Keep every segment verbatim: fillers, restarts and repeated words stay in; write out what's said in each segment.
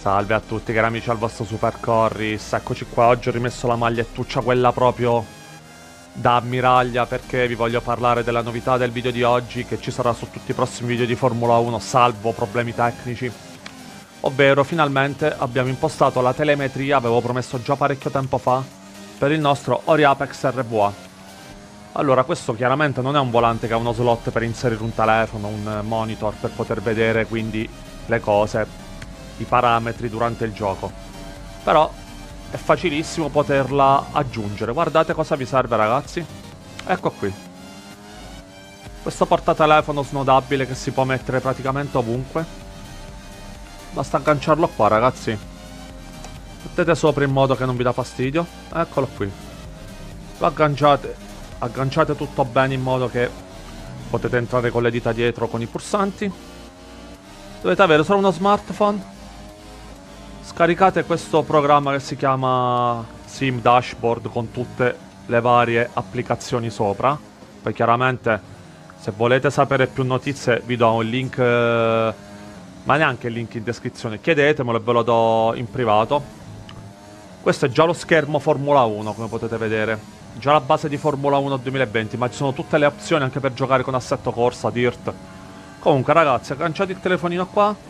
Salve a tutti cari amici al vostro Super Corris, eccoci qua, oggi ho rimesso la magliettuccia quella proprio da ammiraglia perché vi voglio parlare della novità del video di oggi che ci sarà su tutti i prossimi video di Formula uno salvo problemi tecnici. Ovvero finalmente abbiamo impostato la telemetria, avevo promesso già parecchio tempo fa, per il nostro Oriapex R V A. Allora questo chiaramente non è un volante che ha uno slot per inserire un telefono, un monitor per poter vedere quindi le cose, i parametri durante il gioco, però è facilissimo poterla aggiungere. Guardate cosa vi serve ragazzi, ecco qui questo portatelefono snodabile che si può mettere praticamente ovunque, basta agganciarlo qua ragazzi, mettete sopra in modo che non vi dà fastidio, eccolo qui, lo agganciate, agganciate tutto bene in modo che potete entrare con le dita dietro con i pulsanti. Dovete avere solo uno smartphone. Scaricate questo programma che si chiama Sim Dashboard con tutte le varie applicazioni sopra. Poi chiaramente se volete sapere più notizie vi do un link, eh, ma neanche il link in descrizione, chiedetemelo e ve lo do in privato. Questo è già lo schermo Formula uno come potete vedere, già la base di Formula uno duemilaventi, ma ci sono tutte le opzioni anche per giocare con assetto corsa, dirt. Comunque ragazzi, agganciate il telefonino qua,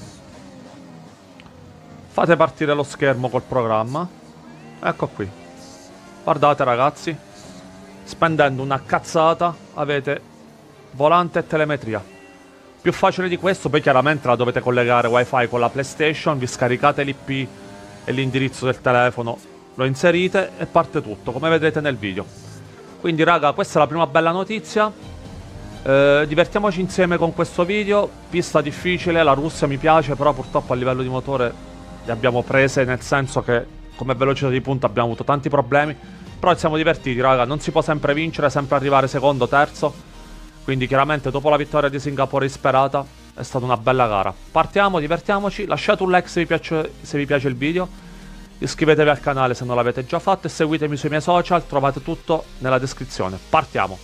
fate partire lo schermo col programma, ecco qui, guardate ragazzi, spendendo una cazzata avete volante e telemetria. Più facile di questo, poi chiaramente la dovete collegare wifi con la PlayStation, vi scaricate l'I P e l'indirizzo del telefono, lo inserite e parte tutto, come vedete nel video. Quindi raga, questa è la prima bella notizia. Eh, divertiamoci insieme con questo video. Pista difficile, la Russia mi piace, però purtroppo a livello di motore le abbiamo prese, nel senso che come velocità di punta abbiamo avuto tanti problemi. Però ci siamo divertiti raga, non si può sempre vincere, sempre arrivare secondo, terzo. Quindi chiaramente dopo la vittoria di Singapore disperata è stata una bella gara. Partiamo, divertiamoci, lasciate un like se vi piace, se vi piace il video, iscrivetevi al canale se non l'avete già fatto e seguitemi sui miei social, trovate tutto nella descrizione. Partiamo!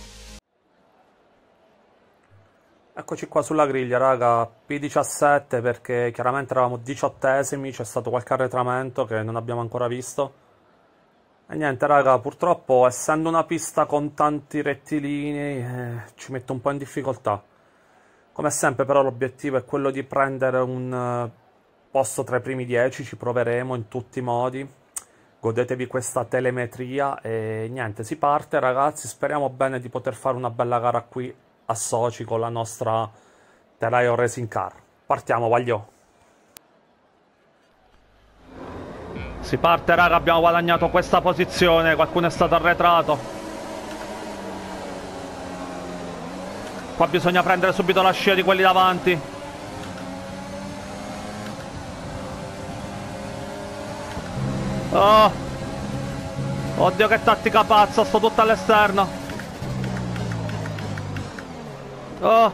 Eccoci qua sulla griglia raga, P diciassette perché chiaramente eravamo diciottesimi, c'è stato qualche arretramento che non abbiamo ancora visto. E niente raga, purtroppo essendo una pista con tanti rettilini eh, ci mette un po' in difficoltà. Come sempre però l'obiettivo è quello di prendere un uh, posto tra i primi dieci, ci proveremo in tutti i modi. Godetevi questa telemetria e niente, si parte ragazzi, speriamo bene di poter fare una bella gara qui a Sochi con la nostra Telaio Racing Car. Partiamo, voglio. Si parte raga, abbiamo guadagnato questa posizione, qualcuno è stato arretrato. Qua bisogna prendere subito la scia di quelli davanti. Oh, oddio che tattica pazza, sto tutto all'esterno. Oh,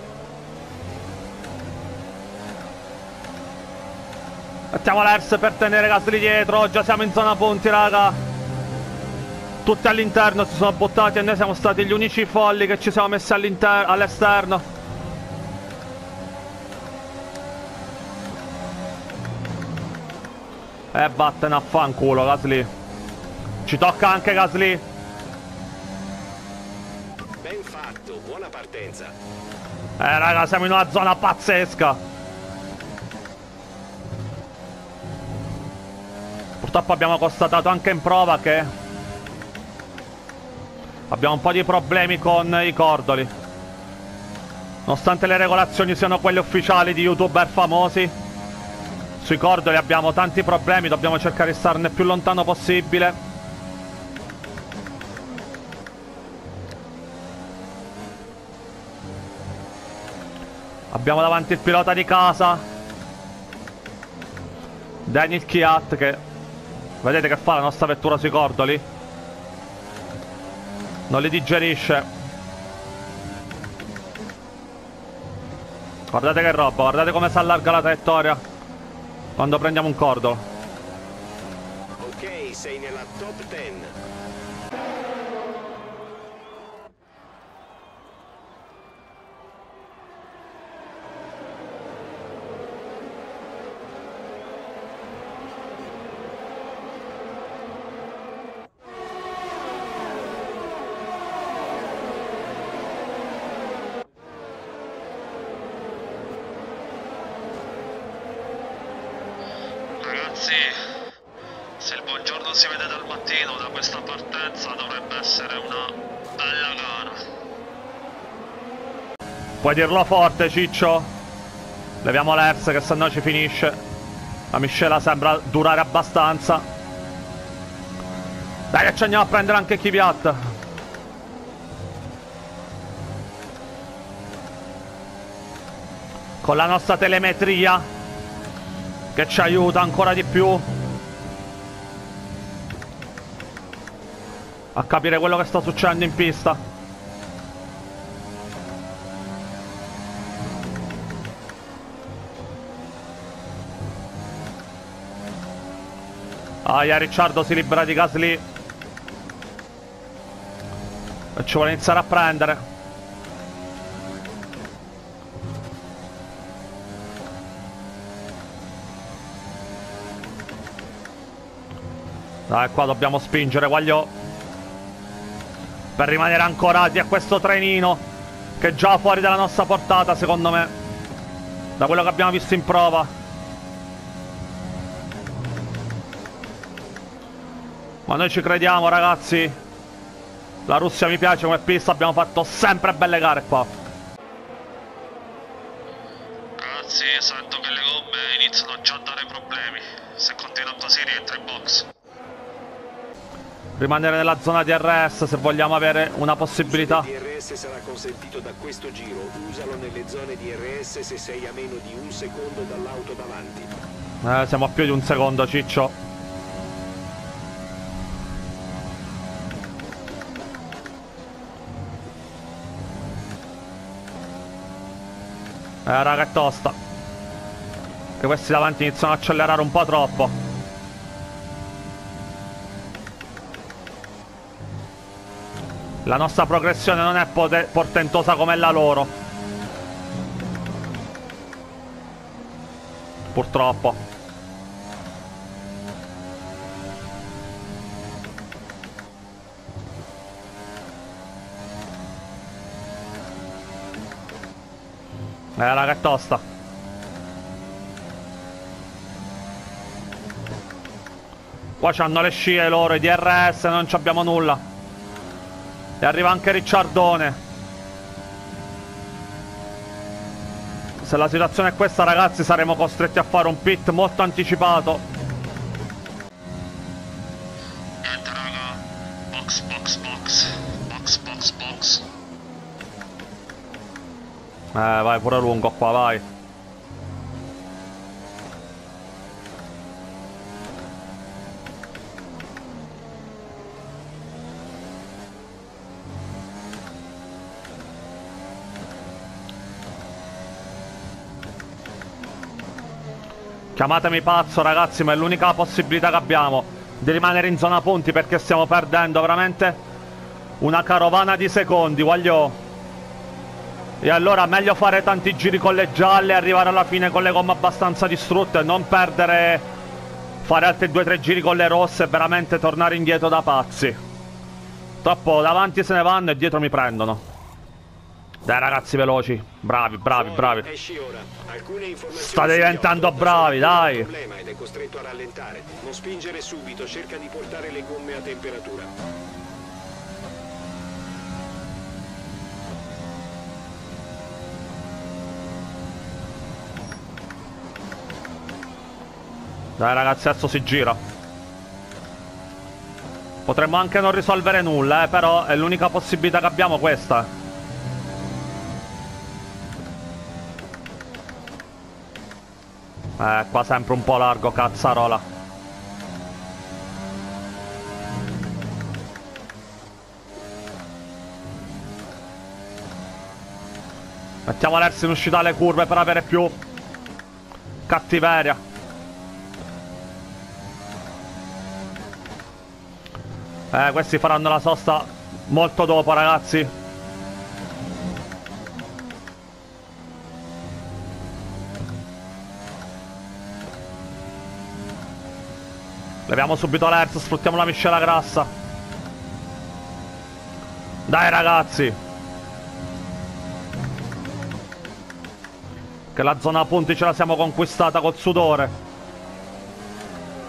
mettiamo l'E R S per tenere Gasly dietro. Già siamo in zona punti raga, tutti all'interno si sono buttati e noi siamo stati gli unici folli che ci siamo messi all'esterno. E eh, vattene a fanculo Gasly, ci tocca anche Gasly. Ben fatto, buona partenza. Eh raga, siamo in una zona pazzesca. Purtroppo abbiamo constatato anche in prova che abbiamo un po' di problemi con i cordoli. Nonostante le regolazioni siano quelle ufficiali di youtuber famosi, sui cordoli abbiamo tanti problemi, dobbiamo cercare di starne il più lontano possibile. Abbiamo davanti il pilota di casa, Daniel Kvyat, che vedete che fa la nostra vettura sui cordoli, non li digerisce. Guardate che roba, guardate come si allarga la traiettoria quando prendiamo un cordolo. Ok, sei nella top dieci. Ragazzi, se il buongiorno si vede dal mattino, da questa partenza dovrebbe essere una bella gara. Puoi dirlo forte, Ciccio? Leviamo l'Ers che sennò ci finisce. La miscela sembra durare abbastanza. Dai che ci andiamo a prendere anche Kvyat. Con la nostra telemetria che ci aiuta ancora di più a capire quello che sta succedendo in pista. Aia, Ricciardo si libera di Gasly e ci vuole iniziare a prendere. Dai, qua dobbiamo spingere, voglio, per rimanere ancorati a questo trenino che è già fuori dalla nostra portata, secondo me, da quello che abbiamo visto in prova. Ma noi ci crediamo, ragazzi. La Russia mi piace come pista, abbiamo fatto sempre belle gare qua. Ragazzi, sento che le gomme iniziano già a dare problemi. Se continua così rientra in box. Rimanere nella zona D R S se vogliamo avere una possibilità. D R S sarà consentito da questo giro. Usalo nelle zone D R S se sei a meno di un secondo dall'auto davanti. Eh, siamo a più di un secondo, Ciccio. Eh, raga, è tosta. Che questi davanti iniziano ad accelerare un po' troppo. La nostra progressione non è portentosa come la loro, purtroppo. Eh, raga, è tosta. Qua c'hanno le scie loro, i D R S, non abbiamo nulla. E arriva anche Ricciardone. Se la situazione è questa, ragazzi, saremo costretti a fare un pit molto anticipato. Niente, raga. Box, box, box. Box, box, box. Eh, vai pure lungo qua, vai. Chiamatemi pazzo, ragazzi, ma è l'unica possibilità che abbiamo di rimanere in zona punti, perché stiamo perdendo veramente una carovana di secondi, voglio. E allora meglio fare tanti giri con le gialle e arrivare alla fine con le gomme abbastanza distrutte e non perdere, fare altri due tre giri con le rosse e veramente tornare indietro da pazzi. Troppo davanti se ne vanno e dietro mi prendono. Dai, ragazzi, veloci. Bravi, bravi, bravi. State diventando bravi, dai. Ed è costretto a rallentare. Non spingere subito, cerca di portare le gomme a temperatura. Dai, ragazzi, adesso si gira. Potremmo anche non risolvere nulla, eh, però è l'unica possibilità che abbiamo questa. Eh, qua sempre un po' largo, cazzarola. Mettiamo l'Ers in uscita alle curve per avere più cattiveria. Eh, questi faranno la sosta molto dopo, ragazzi. Leviamo subito l'Ers, sfruttiamo la miscela grassa. Dai, ragazzi, che la zona punti ce la siamo conquistata col sudore.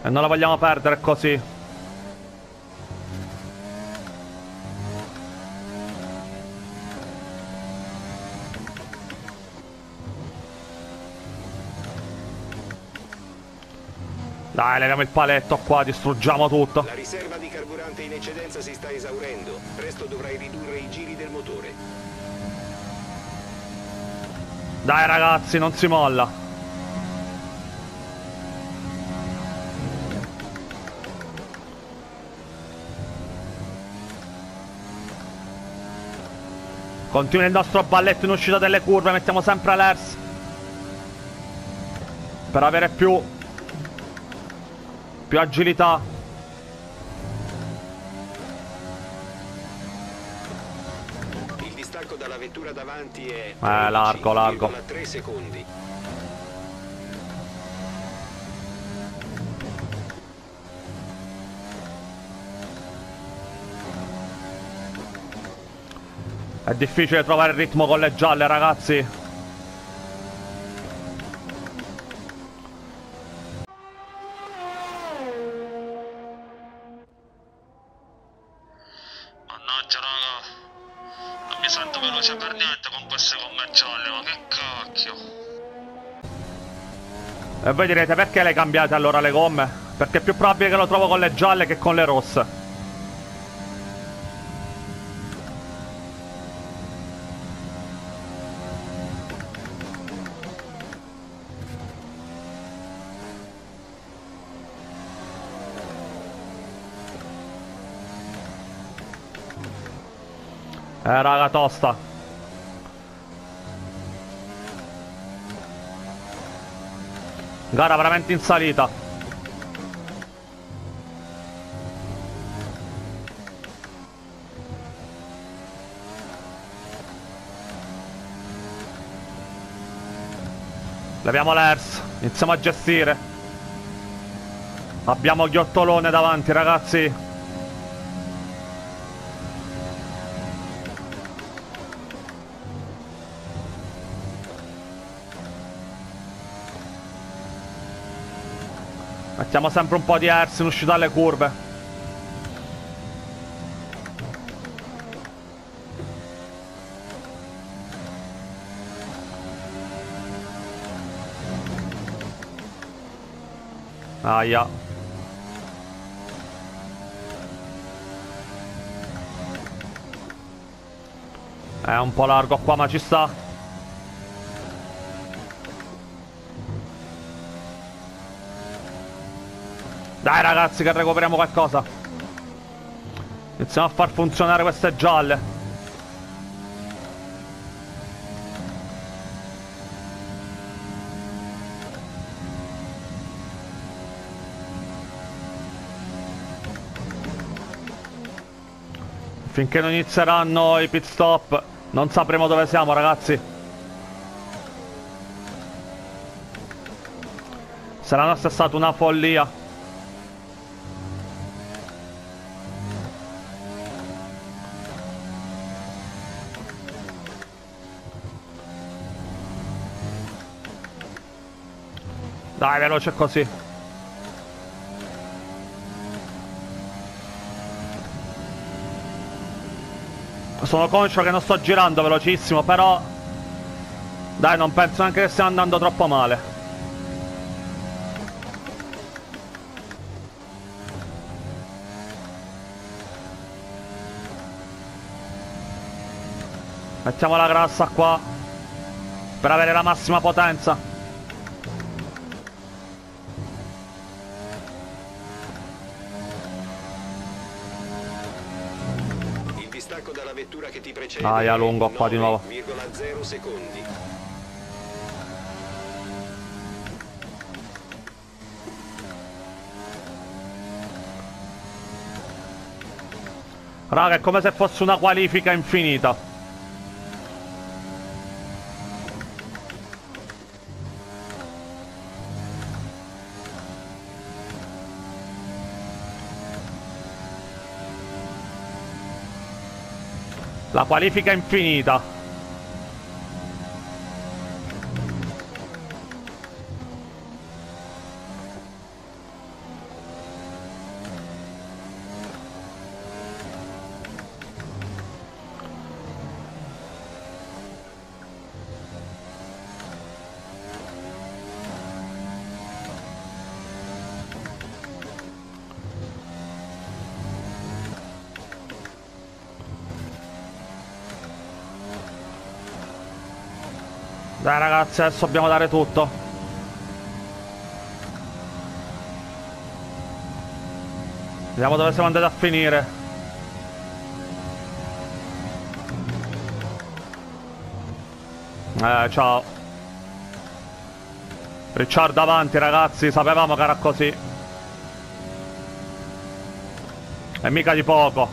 E non la vogliamo perdere così. Dai, leviamo il paletto qua, distruggiamo tutto. La riserva di carburante in eccedenza si sta esaurendo. Presto dovrai ridurre i giri del motore. Dai ragazzi, non si molla. Continua il nostro balletto in uscita delle curve, mettiamo sempre l'E R S per avere più più agilità. Il distacco dalla vettura davanti è Eh, largo, largo. tre secondi. È difficile trovare il ritmo con le gialle, ragazzi. Mannaggia raga, non mi sento veloce per niente con queste gomme gialle, ma che cacchio. E voi direte perché le cambiate allora le gomme? Perché è più probabile che lo trovo con le gialle che con le rosse. Eh raga, tosta. Gara veramente in salita. Leviamo l'E R S, iniziamo a gestire. Abbiamo Ghiottolone davanti, ragazzi. Mettiamo sempre un po' di E R S in uscita dalle curve. Aia. È un po' largo qua, ma ci sta. Dai ragazzi, che recuperiamo qualcosa. Iniziamo a far funzionare queste gialle. Finché non inizieranno i pit stop non sapremo dove siamo, ragazzi. Se la nostra è stata una follia. Dai, veloce così. Sono conscio che non sto girando velocissimo, però dai, non penso neanche che stiamo andando troppo male. Mettiamo la grassa qua per avere la massima potenza. Dalla vettura che ti precede. Ah, è lungo qua di nuovo. nove virgola zero secondi. Raga, è come se fosse una qualifica infinita. La qualifica infinita. Dai ragazzi, adesso dobbiamo dare tutto. Vediamo dove siamo andati a finire. Eh, ciao. Ricciardo avanti ragazzi, sapevamo che era così. E mica di poco.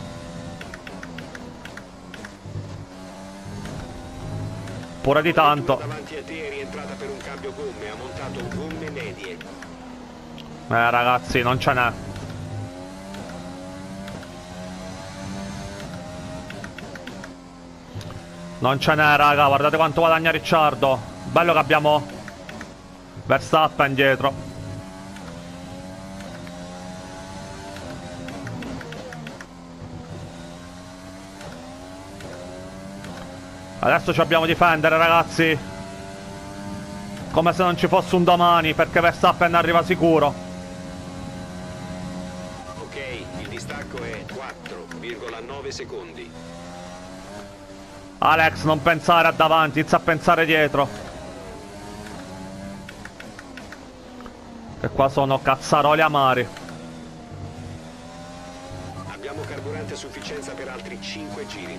Pure di tanto. Davanti a te è rientrata per un cambio gomme, ha montato gomme medie. Eh ragazzi, non ce n'è. Non ce n'è raga, guardate quanto guadagna Ricciardo. Bello che abbiamo Verstappen dietro. Adesso ci dobbiamo difendere ragazzi, come se non ci fosse un domani, perché Verstappen arriva sicuro. Ok, il distacco è quattro virgola nove secondi. Alex, non pensare a davanti, inizia a pensare dietro. Che qua sono cazzaroli amari. Abbiamo carburante a sufficienza per altri cinque giri.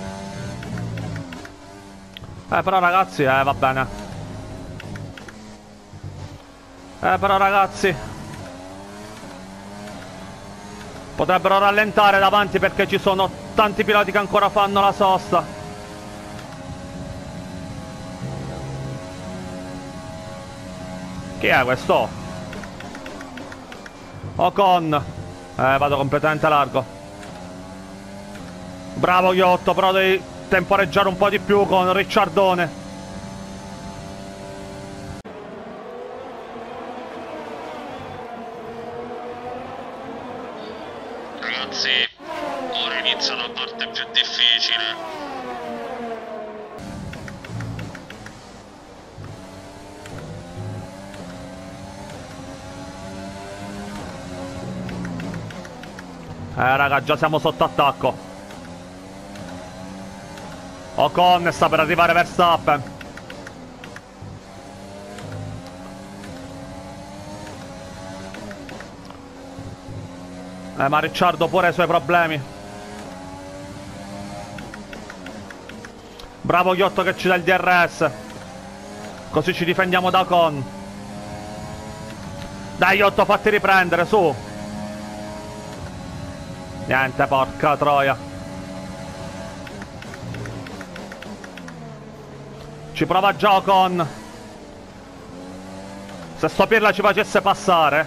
Eh però ragazzi, eh va bene. Eh però ragazzi, potrebbero rallentare davanti perché ci sono tanti piloti che ancora fanno la sosta. Chi è questo? Ocon. Eh, vado completamente largo. Bravo Ghiotto, però devi temporeggiare un po' di più con Ricciardone. Ragazzi, ora inizia la parte più difficile. Eh raga, già siamo sotto attacco. Ocon sta per arrivare Verstappen. Eh ma Ricciardo pure ha i suoi problemi. Bravo Ghiotto che ci dà il D R S. Così ci difendiamo da Ocon. Dai Ghiotto, fatti riprendere, su. Niente, porca troia. Ci prova già Ocon. Se sto Pirla ci facesse passare,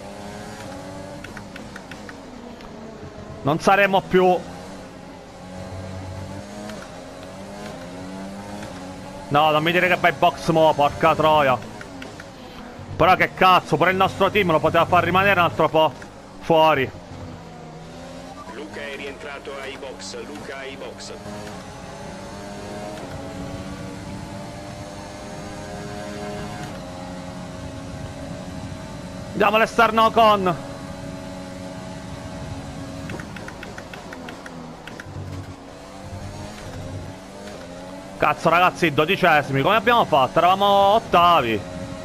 non saremmo più. No, non mi dire che vai box mo, porca troia. Però che cazzo, pure il nostro team lo poteva far rimanere un altro po' fuori. Luca è rientrato ai box, Luca ai box. Andiamo all'esterno con. Cazzo ragazzi, dodicesimi, come abbiamo fatto? Eravamo ottavi.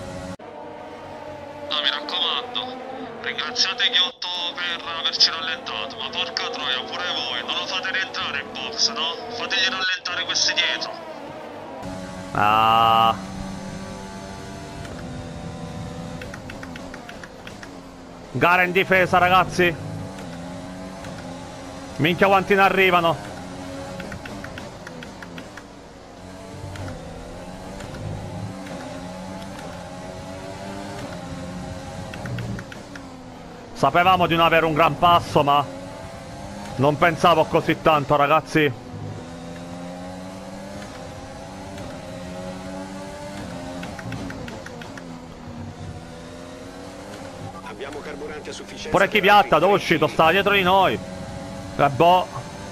No, mi raccomando, ringraziate Ghiotto per averci rallentato, ma porca troia, pure voi, non lo fate rientrare in box, no? Fategli rallentare questi dietro. Ah. Gara in difesa ragazzi. Minchia quanti ne arrivano. Sapevamo di non avere un gran passo, ma non pensavo così tanto, ragazzi. Abbiamo carburante a sufficienza. Pure chi piatta, dove è uscito? Stava dietro di noi. E boh.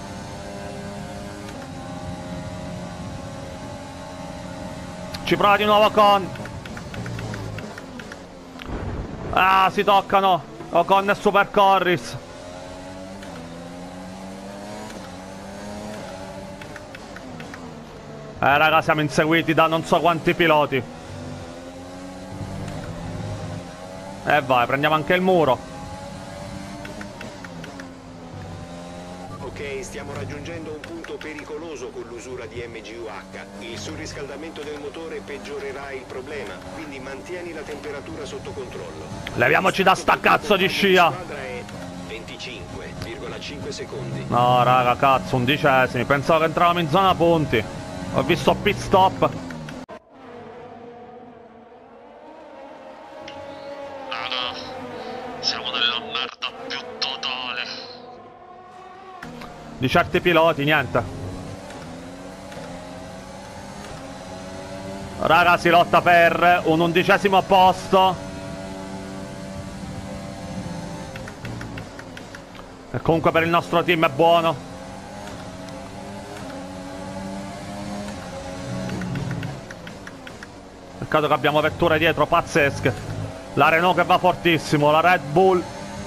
Ci prova di nuovo con. Ah, si toccano. Ocon e Super Corris. Eh raga, siamo inseguiti da non so quanti piloti. E vai, prendiamo anche il muro. Ok, stiamo raggiungendo un punto pericoloso con l'usura di M G U H. Il surriscaldamento del motore peggiorerà il problema, quindi mantieni la temperatura sotto controllo. Leviamoci da sta cazzo di scia. La squadra è venticinque virgola cinque secondi. No raga, cazzo, undicesimi. Pensavo che entravamo in zona punti. Ho visto pit stop. Raga, siamo nella merda più totale. Di certi piloti, niente. Raga, si lotta per un undicesimo posto. E comunque per il nostro team è buono. Peccato che abbiamo vetture dietro pazzesche. La Renault che va fortissimo, la Red Bull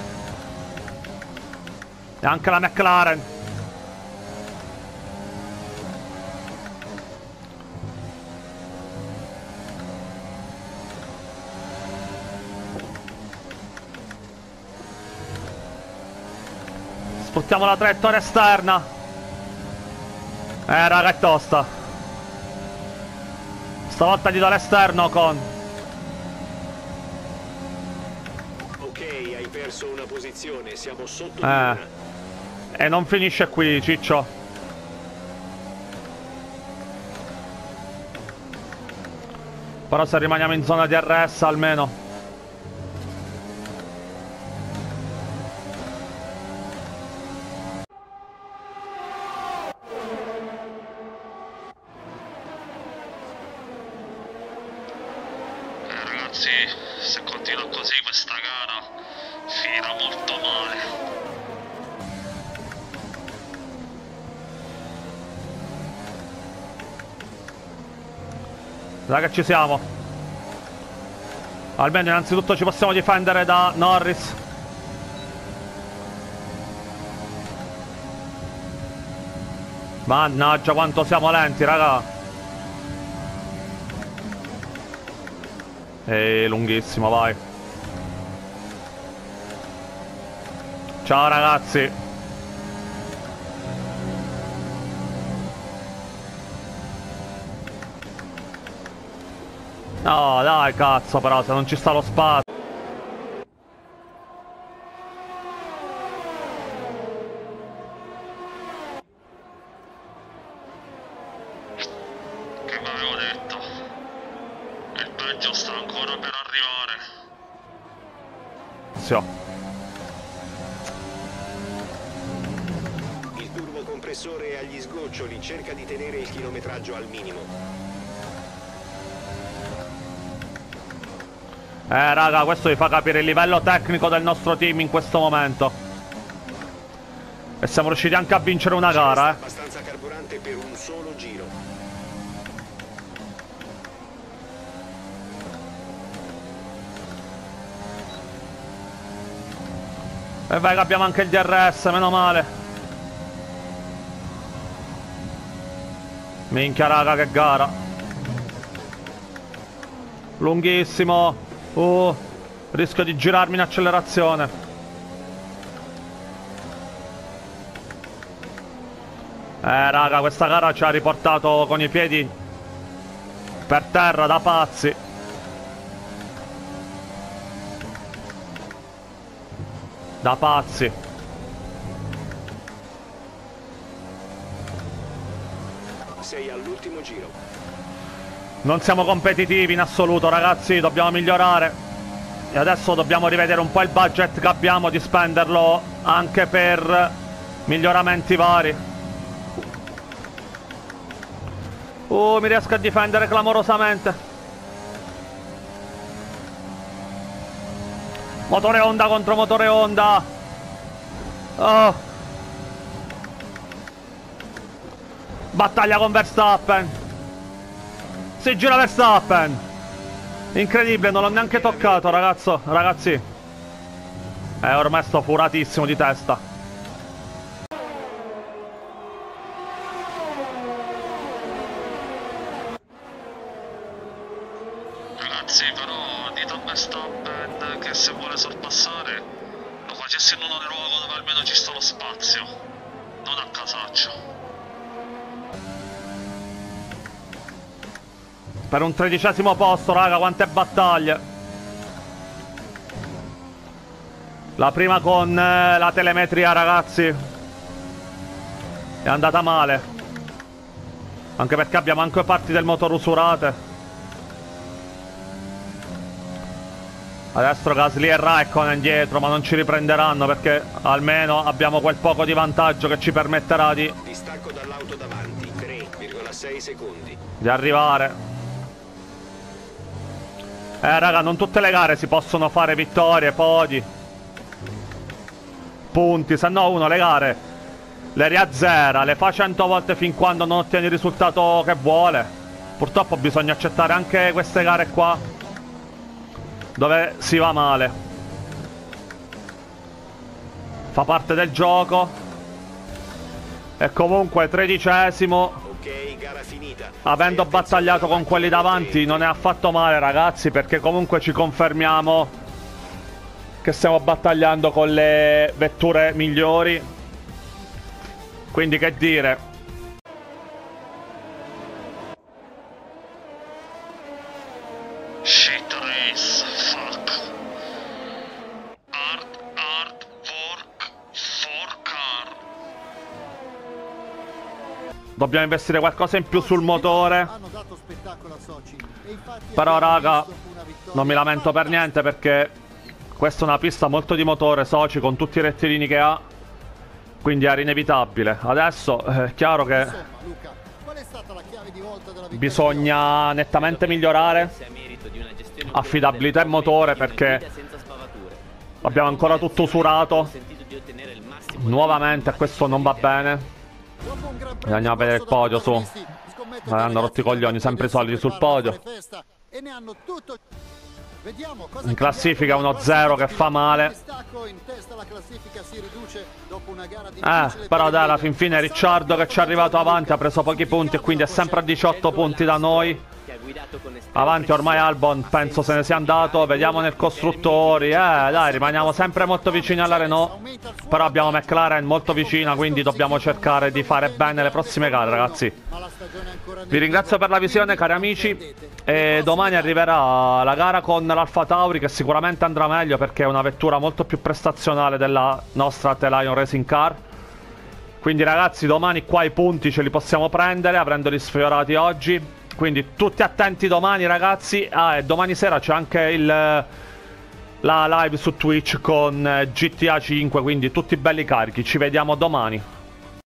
e anche la McLaren. Sfruttiamo la traiettoria esterna. Eh raga, è tosta. Stavolta gli do l'esterno con. Ok, hai perso una posizione, siamo sotto. Eh. E non finisce qui, ciccio. Però se rimaniamo in zona di R S almeno. Ragazzi, se continua così questa gara finirà molto male. Dai che ci siamo. Almeno innanzitutto ci possiamo difendere da Norris. Mannaggia quanto siamo lenti, raga. Ehi, lunghissimo, vai. Ciao ragazzi. No, dai, cazzo, però, se non ci sta lo spazio. Che vi avevo detto? Il peggio sta ancora per arrivare. Sì. Il turbocompressore è agli sgoccioli, cerca di tenere il chilometraggio al minimo. Eh raga, questo vi fa capire il livello tecnico del nostro team in questo momento. E siamo riusciti anche a vincere una gara, eh. Abbastanza carburante per un solo giro. E vai che abbiamo anche il D R S, meno male. Minchia raga, che gara. Lunghissimo. Uh, rischio di girarmi in accelerazione. Eh raga, questa gara ci ha riportato con i piedi per terra da pazzi. Da pazzi. Sei all'ultimo giro. Non siamo competitivi in assoluto, ragazzi, dobbiamo migliorare. E adesso dobbiamo rivedere un po' il budget che abbiamo, di spenderlo anche per miglioramenti vari. Uh, mi riesco a difendere clamorosamente. Motore Honda contro motore Honda. Oh. Battaglia con Verstappen. Si gira Verstappen. Incredibile, non l'ho neanche toccato, ragazzo. Ragazzi. Eh, ormai sto furatissimo di testa. Sì, però dite a Verstappen che se vuole sorpassare lo facesse in un luogo dove almeno ci sta lo spazio, non a casaccio. Per un tredicesimo posto, raga, quante battaglie. La prima con eh, la telemetria, ragazzi, è andata male. Anche perché abbiamo anche parti del motore usurate. Adesso Gasly e Raikkonen dietro, ma non ci riprenderanno perché almeno abbiamo quel poco di vantaggio che ci permetterà di... Distacco dall'auto davanti, tre virgola sei secondi. Di arrivare. Eh raga, non tutte le gare si possono fare vittorie, podi, punti, se no uno le gare le riazzera, le fa cento volte fin quando non ottiene il risultato che vuole. Purtroppo bisogna accettare anche queste gare qua dove si va male. Fa parte del gioco. E comunque tredicesimo. Ok, gara finita. Avendo battagliato con quelli davanti non è affatto male, ragazzi, perché comunque ci confermiamo che stiamo battagliando con le vetture migliori. Quindi che dire. Shit race, fuck. Hard, hard work for car. Dobbiamo investire qualcosa in più sul motore. Però raga, non mi lamento per niente perché questa è una pista molto di motore, Sochi, con tutti i rettilini che ha. Quindi era inevitabile. Adesso è chiaro che bisogna nettamente migliorare affidabilità e motore, perché abbiamo ancora tutto usurato nuovamente e questo non va bene. E andiamo a vedere il podio, su. Ma hanno rotto i coglioni, sempre i soliti sul podio. In classifica uno zero che fa male. Eh, però dai, alla fin fine Ricciardo che ci è arrivato avanti ha preso pochi punti e quindi è sempre a diciotto punti da noi. Avanti ormai Albon penso se ne sia andato. Vediamo nel costruttori. Eh dai, rimaniamo sempre molto vicini alla Renault. Però abbiamo McLaren molto vicina, quindi dobbiamo cercare di fare bene le prossime gare, ragazzi. Vi ringrazio per la visione, cari amici. E domani arriverà la gara con l'Alfa Tauri, che sicuramente andrà meglio perché è una vettura molto più prestazionale della nostra T-Lion Racing Car. Quindi ragazzi, domani qua i punti ce li possiamo prendere, avendoli sfiorati oggi. Quindi tutti attenti domani, ragazzi. Ah, e domani sera c'è anche il, la live su Twitch con G T A cinque, quindi tutti belli carichi. Ci vediamo domani.